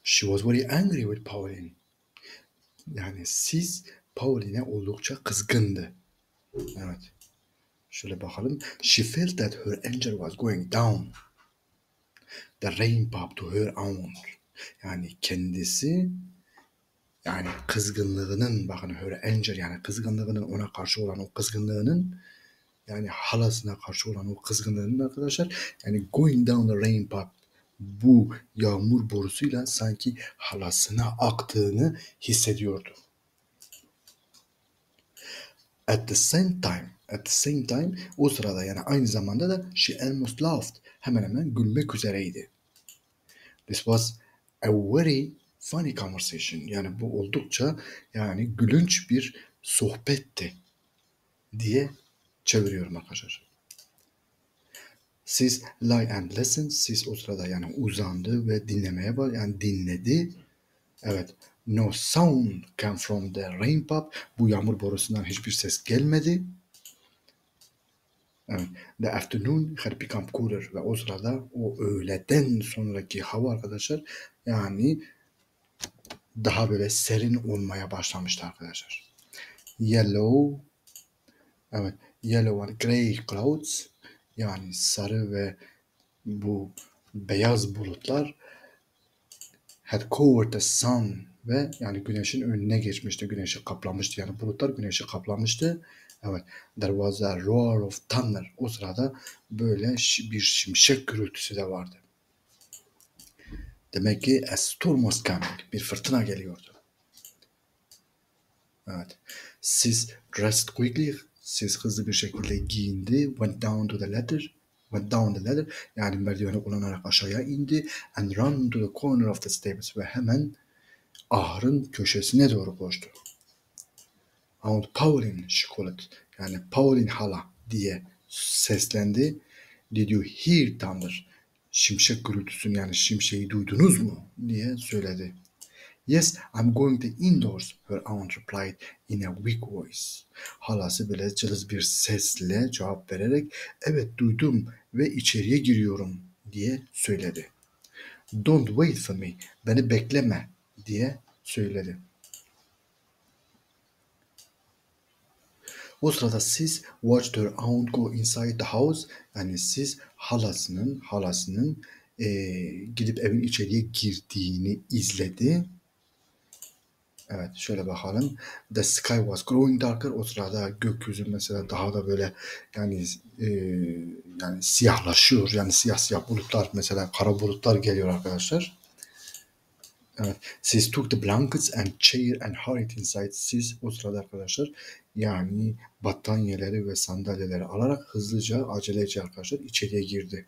She was very angry with Pauline. Yani siz Pauline'e oldukça kızgındı. Evet. Şöyle bakalım. She felt that her anger was going down. The rain popped to her own. Yani kendisi yani kızgınlığının bakın her anger yani kızgınlığının ona karşı olan o kızgınlığının yani halasına karşı olan o kızgınlığının arkadaşlar yani going down the rain pipe bu yağmur borusuyla sanki halasına aktığını hissediyordu. At the same time o sırada yani aynı zamanda da she almost laughed. Hemen hemen gülmek üzereydi. This was a very funny conversation. Yani bu oldukça yani gülünç bir sohbetti diye çeviriyorum arkadaşlar. Siz lie and listen. Siz o sırada yani uzandı ve dinlemeye yani dinledi. Evet. No sound came from the rain pop. Bu yağmur borusundan hiçbir ses gelmedi. Evet. The afternoon had become cooler ve o sırada o öğleden sonraki hava arkadaşlar yani daha böyle serin olmaya başlamıştı arkadaşlar. Yellow evet yellow and grey clouds yani sarı ve bu beyaz bulutlar had covered the sun ve yani güneşin önüne geçmişti. Güneşi kaplamıştı. Yani bulutlar güneşi kaplamıştı. Evet. There was a roar of thunder. O sırada böyle bir şimşek gürültüsü de vardı. Demek ki a storm was coming. Bir fırtına geliyordu. Evet. Siz dressed quickly. Siz hızlı bir şekilde giyindi. Went down the ladder. Yani merdiveni kullanarak aşağıya indi. And ran to the corner of the stables. Ve hemen ahırın köşesine doğru koştu. Aunt Pauline she called. Yani Pauline hala diye seslendi. Did you hear thunder? Şimşek gürültüsünü yani şimşeği duydunuz mu? diye söyledi. Yes, I'm going to indoors, her aunt replied in a weak voice. Halası böyle cılız bir sesle cevap vererek evet duydum ve içeriye giriyorum diye söyledi. Don't wait for me, beni bekleme diye söyledi. O sırada siz watched her aunt go inside the house yani siz halasının gidip evin içeriye girdiğini izledi. Evet şöyle bakalım. The sky was growing darker. O sırada gökyüzü mesela daha da böyle yani yani siyahlaşıyor. Yani siyah bulutlar mesela kara bulutlar geliyor arkadaşlar. Evet. Siz took the blankets and chair and hurried inside. Siz o sırada arkadaşlar yani battaniyeleri ve sandalyeleri alarak hızlıca aceleci arkadaşlar içeriye girdi.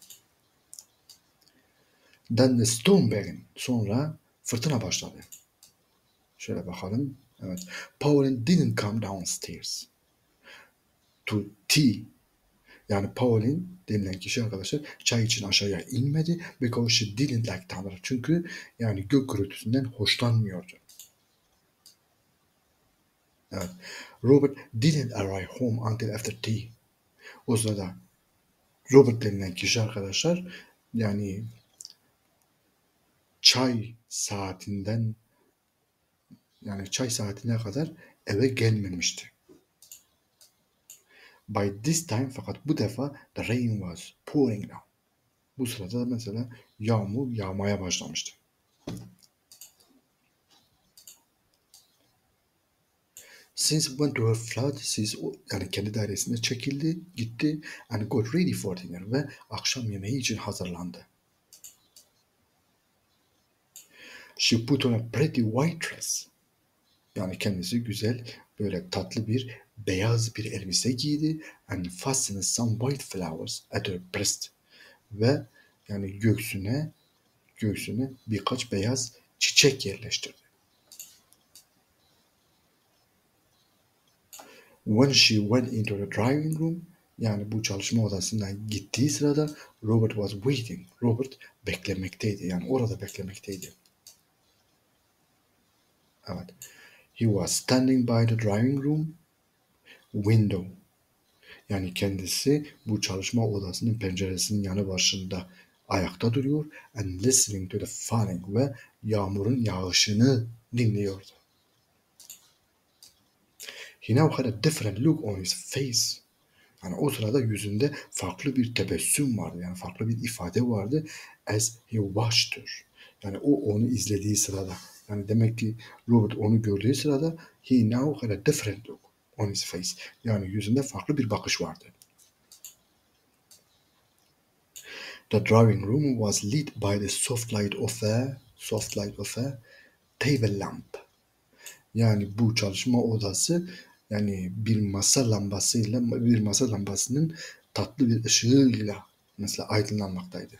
Then the storm began. Sonra fırtına başladı. Şöyle bakalım. Evet. Pauline didn't come downstairs to tea. Yani Pauline denilen kişi arkadaşlar çay için aşağıya inmedi. Because she didn't like thunder. Çünkü yani gök gürültüsünden hoşlanmıyordu. Evet. Robert didn't arrive home until after tea. O sırada Robert denilen kişi arkadaşlar yani çay saatine kadar eve gelmemişti. By this time fakat bu defa the rain was pouring down. Bu sırada mesela yağmur yağmaya başlamıştı. Since went to her flat, siz yani kendi dairesine çekildi, gitti and got ready for dinner ve akşam yemeği için hazırlandı. She put on a pretty white dress. Yani kendisi güzel, böyle tatlı bir beyaz bir elbise giydi and fastened some white flowers at her breast. Ve yani göğsüne birkaç beyaz çiçek yerleştirdi. When she went into the driving room, yani bu çalışma odasına gittiği sırada Robert was waiting. Robert beklemekteydi. Yani orada beklemekteydi. Evet. He was standing by the driving room window. Yani kendisi bu çalışma odasının penceresinin yanı başında ayakta duruyor and listening to the falling ve yağmurun yağışını dinliyordu. He now had a different look on his face. Yani o sırada yüzünde farklı bir tebessüm vardı. Yani farklı bir ifade vardı. As he watched her. Yani o onu izlediği sırada. Yani demek ki Robert onu gördüğü sırada he now had a different look on his face. Yani yüzünde farklı bir bakış vardı. The drawing room was lit by the soft light of a table lamp. Yani bu çalışma odası yani bir masa lambasının tatlı bir ışığıyla mesela aydınlanmaktaydı.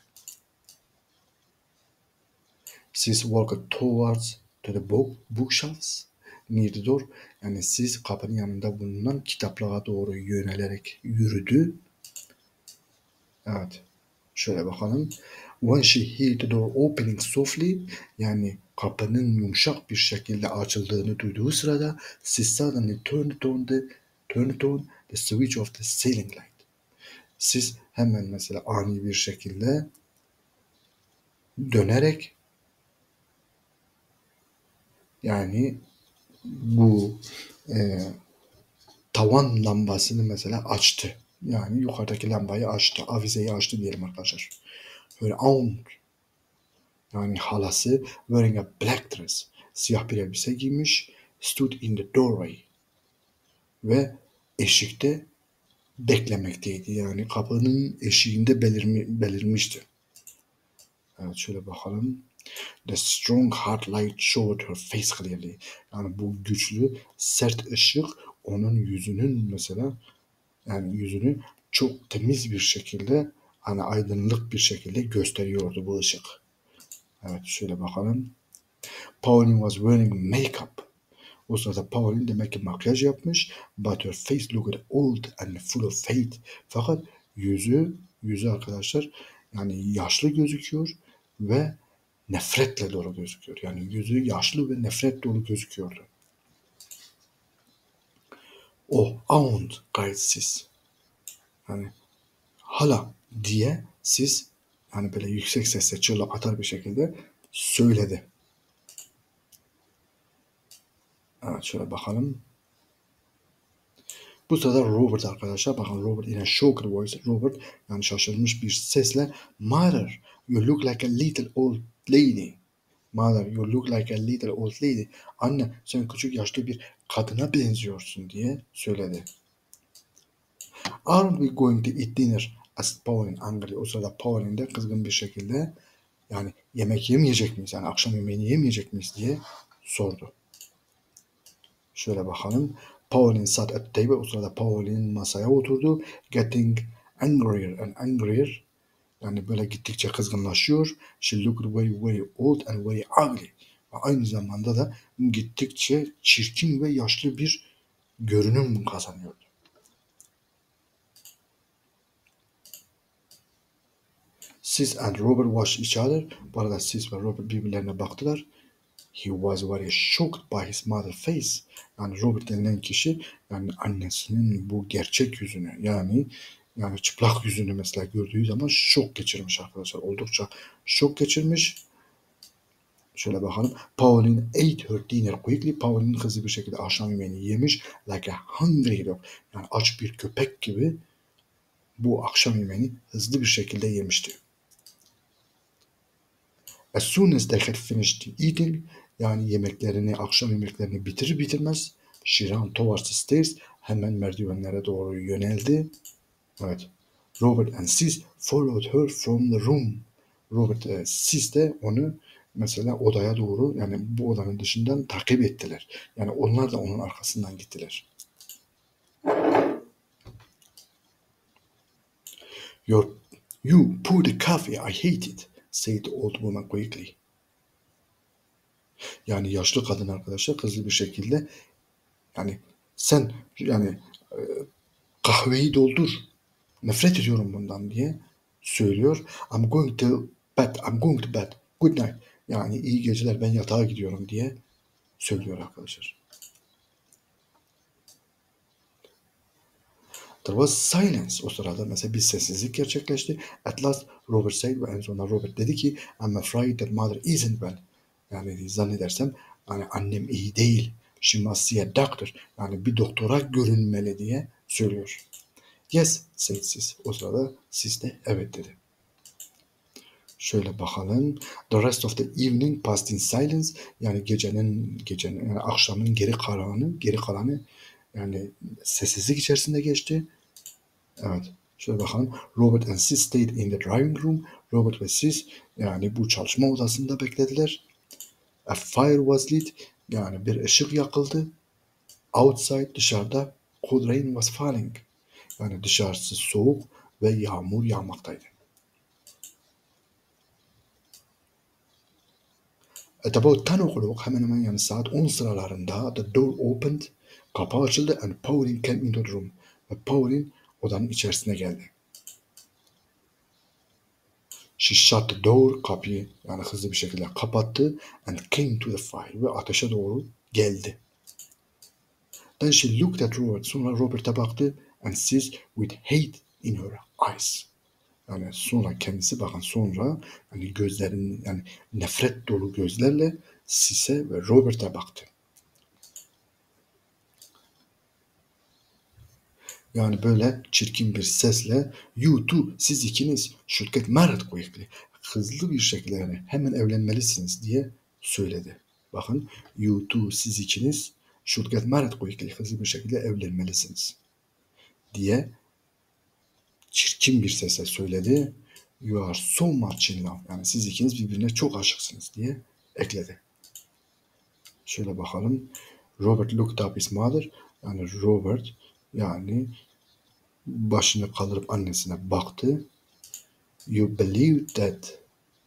Siz walked towards to the bookshelves near the door. Yani siz kapının yanında bulunan kitaplığa doğru yönelerek yürüdü. Evet. Şöyle bakalım. When she heard the door opening softly, yani kapının yumuşak bir şekilde açıldığını duyduğu sırada she suddenly turned on the switch of the ceiling light. Siz hemen mesela ani bir şekilde dönerek yani bu tavan lambasını mesela açtı. Yani yukarıdaki lambayı açtı. Avizeyi açtı diyelim arkadaşlar. Böyle yani halası wearing a black dress. Siyah bir elbise giymiş. Stood in the doorway. Ve eşikte beklemekteydi. Yani kapının eşiğinde belirmişti. Evet şöyle bakalım. The strong hard light showed her face clearly. Yani bu güçlü sert ışık onun yüzünün mesela yani yüzünü çok temiz bir şekilde hani aydınlık bir şekilde gösteriyordu bu ışık. Evet şöyle bakalım. Pauline was wearing makeup. O sırada Pauline demek ki makyaj yapmış. But her face looked old and full of fate. Fakat yüzü arkadaşlar yani yaşlı gözüküyor ve nefretle dolu gözüküyor. Yani yüzü yaşlı ve nefret dolu gözüküyordu. Oh, aunt, cried siz. Yani hala diye siz yani böyle yüksek sesle çığlık atar bir şekilde söyledi. Evet şöyle bakalım. Bu sırada Robert arkadaşlar bakın Robert in a shocked voice. Robert yani şaşırmış bir sesle Mother you look like a little old lady. Mother you look like a little old lady. Anne sen küçük yaşlı bir kadına benziyorsun diye söyledi. Aren't we going to eat dinner? Asked Pauline angrily. O sırada Pauline de kızgın bir şekilde yani yemek yemeyecek miyiz? Yani akşam yemeğini yemeyecek miyiz diye sordu. Şöyle bakalım. Pauline sat at the table. O sırada Pauline masaya oturdu. Getting angrier and angrier. Yani böyle gittikçe kızgınlaşıyor. She looked very very old and very ugly. Ve aynı zamanda da gittikçe çirkin ve yaşlı bir görünüm kazanıyordu. Sis and Robert watched each other. Bu arada Sis ve Robert birbirlerine baktılar. He was very shocked by his mother's face. Yani Robert denilen kişi yani annesinin bu gerçek yüzünü yani çıplak yüzünü mesela gördüğü zaman şok geçirmiş arkadaşlar. Oldukça şok geçirmiş. Şöyle bakalım. Pauline ate her dinner quickly. Pauline hızlı bir şekilde akşam yemeğini yemiş. Like a hungry dog. Yani aç bir köpek gibi bu akşam yemeğini hızlı bir şekilde yemişti. As soon as they had finished eating, yani akşam yemeklerini bitirir bitirmez, she ran towards the stairs, hemen merdivenlere doğru yöneldi. Evet. Robert and Sis followed her from the room. Robert ve Sis de onu mesela odaya doğru yani bu odanın dışından takip ettiler. Yani onlar da onun arkasından gittiler. You pour the coffee, I hate it, said the old woman quickly. Yani yaşlı kadın arkadaşlar hızlı bir şekilde yani sen yani kahveyi doldur. Nefret ediyorum bundan diye söylüyor. I'm going to bed. Good night. Yani iyi geceler ben yatağa gidiyorum diye söylüyor arkadaşlar. There was silence. O sırada mesela bir sessizlik gerçekleşti. At last Robert said ve en sonunda Robert dedi ki I'm afraid that mother isn't well. Yani zannedersem yani annem iyi değil. She must see a doctor. Yani bir doktora görünmeli diye söylüyor. Yes said sis. O sırada sis de evet dedi. Şöyle bakalım. The rest of the evening passed in silence. Yani gecenin yani akşamın geri kalanı yani sessizlik içerisinde geçti. Evet. Şöyle bakalım. Robert and sis stayed in the driving room. Robert ve sis yani bu çalışma odasında beklediler. A fire was lit. Yani bir ışık yakıldı. Outside dışarıda cold rain was falling. Yani dışarısı soğuk ve yağmur yağmaktaydı. At about 10 o'clock hemen hemen yani saat 10 sıralarında the door opened. Kapı açıldı and Pauline came into the room. Ve Pauline odanın içerisine geldi. She shut the door, kapıyı yani hızlı bir şekilde kapattı and came to the fire ve ateşe doğru geldi. Then she looked at Robert. Sonra Robert'a baktı and sees with hate in her eyes. Yani sonra kendisi bakın sonra hani gözlerin yani nefret dolu gözlerle Sis'e ve Robert'a baktı. Yani böyle çirkin bir sesle you two siz ikiniz should get married quickly. Hızlı bir şekilde yani hemen evlenmelisiniz diye söyledi. Bakın you two siz ikiniz should get married quickly. Hızlı bir şekilde evlenmelisiniz diye çirkin bir sesle söyledi. You are so much in love. Yani siz ikiniz birbirine çok aşıksınız diye ekledi. Şöyle bakalım. Robert looked up his mother. Yani Robert yani başını kaldırıp annesine baktı. You believe that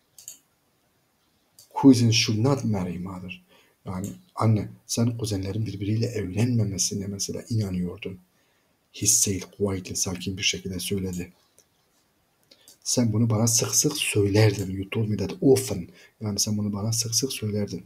cousins should not marry mother. Yani anne sen kuzenlerin birbiriyle evlenmemesine mesela inanıyordun. He said quietly sakin bir şekilde söyledi. Sen bunu bana sık sık söylerdin. You told me that often. Yani sen bunu bana sık sık söylerdin.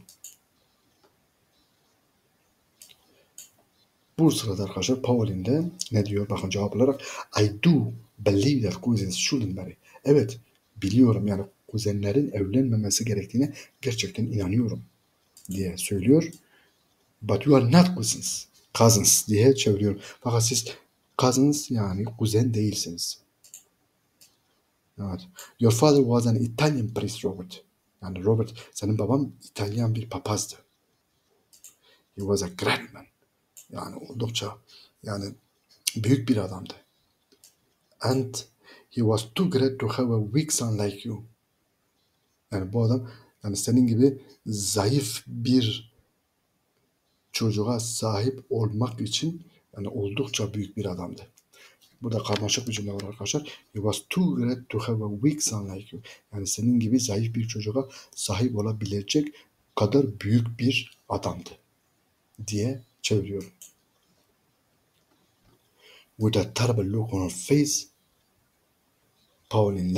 Bu sırada arkadaşlar Pauline de ne diyor? Bakın cevap olarak I do believe that cousins shouldn't marry. Evet biliyorum yani kuzenlerin evlenmemesi gerektiğine gerçekten inanıyorum diye söylüyor. But you are not cousins. Cousins diye çeviriyor. Fakat siz cousins yani kuzen değilsiniz. Evet. Your father was an Italian priest Robert. Yani Robert senin baban İtalyan bir papazdı. He was a great man. Yani oldukça yani büyük bir adamdı. And he was too great to have a weak son like you. Yani bu adam yani senin gibi zayıf bir çocuğa sahip olmak için yani oldukça büyük bir adamdı. Burada karmaşık bir cümle var arkadaşlar. He was too great to have a weak son like you. Yani senin gibi zayıf bir çocuğa sahip olabilecek kadar büyük bir adamdı diye çeviriyorum. With a terrible look on her face, Pauline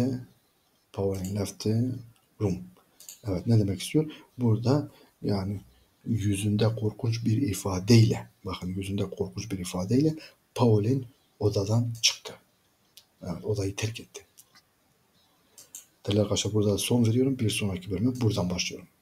left the room. Evet ne demek istiyor? Burada yani yüzünde korkunç bir ifadeyle bakın yüzünde korkunç bir ifadeyle Pauline odadan çıktı. Evet odayı terk etti. Değerli arkadaşlar burada son veriyorum. Bir sonraki bölüme buradan başlıyorum.